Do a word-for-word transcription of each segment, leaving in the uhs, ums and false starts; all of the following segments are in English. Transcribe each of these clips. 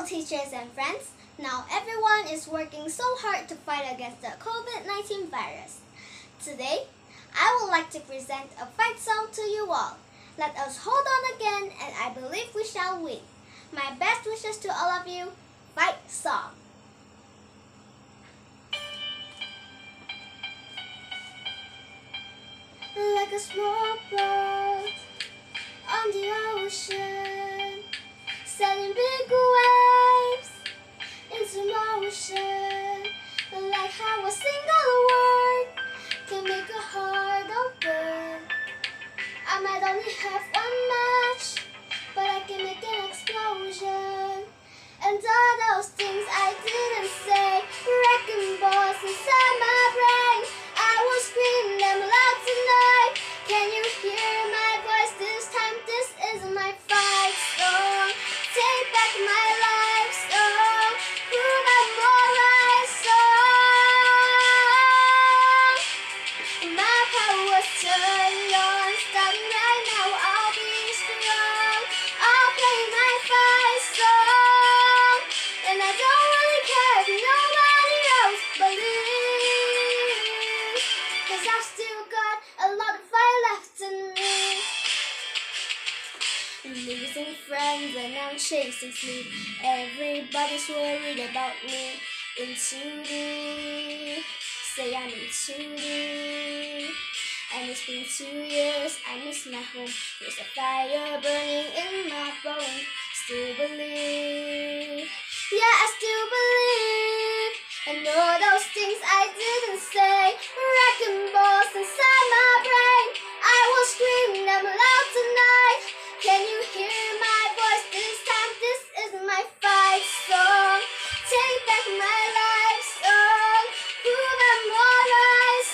Hello teachers and friends. Now everyone is working so hard to fight against the COVID nineteen virus. Today, I would like to present a fight song to you all. Let us hold on again and I believe we shall win. My best wishes to all of you. Fight song. Like a small boat on the ocean, sending big waves into motion. Like how a single word can make a heart open. I might only have one match, but I can make an explosion. And all those things I didn't say, wrecking balls inside my brain, I will scream them loud tonight. Can you hear my voice this time? This is my fight song. Take back my life song. Prove I'm alright song. My power's turned on. Starting right now, I'll be strong. I'll play my fight song. And I don't really care if nobody else believes, 'cause I've still got a lot of fire left in me. Losing friends and I'm chasing sleep. Everybody's worried about me. In too deep, say I'm in too deep. And it's been two years, I miss my home. There's a fire burning in my bones. Still believe, yeah, I still believe. And all those things I didn't say, wrecking balls inside my brain, I will scream them loud tonight. Can you hear my voice this time? This is my fight song. Take back my life song. Prove I'm alright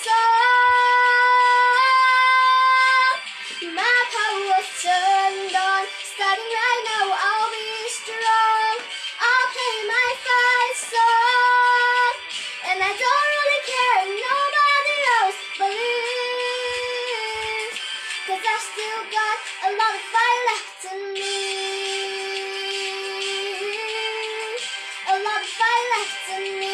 song. My power's turned on. Starting right now, I'll be strong. I'll play my fight song. And I don't really care if nobody else believes, 'cause I've still got a lot of fire left in me. A lot of fire left in me.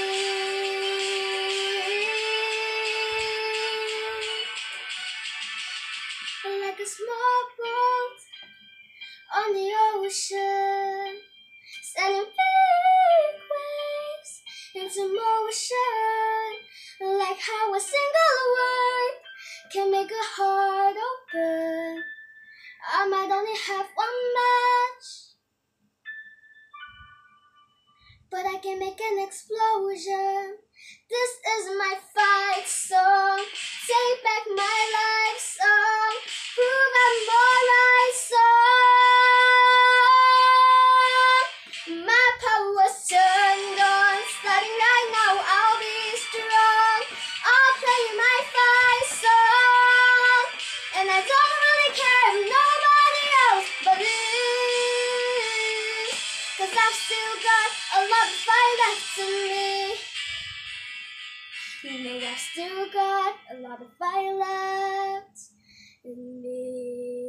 Like a small boat on the ocean, sending big waves into motion. Like how a single word can make a heart open. I might only have one match, but I can make an explosion. This is my fight song. Take back my life song. Prove I'm alright song. My power's turned on. Starting right now, I'll be strong. I'll play my fight song. And I don't really care if nobody else believes, 'cause I've still got a lot of fire left in me. You know I've still got a lot of fire left in me.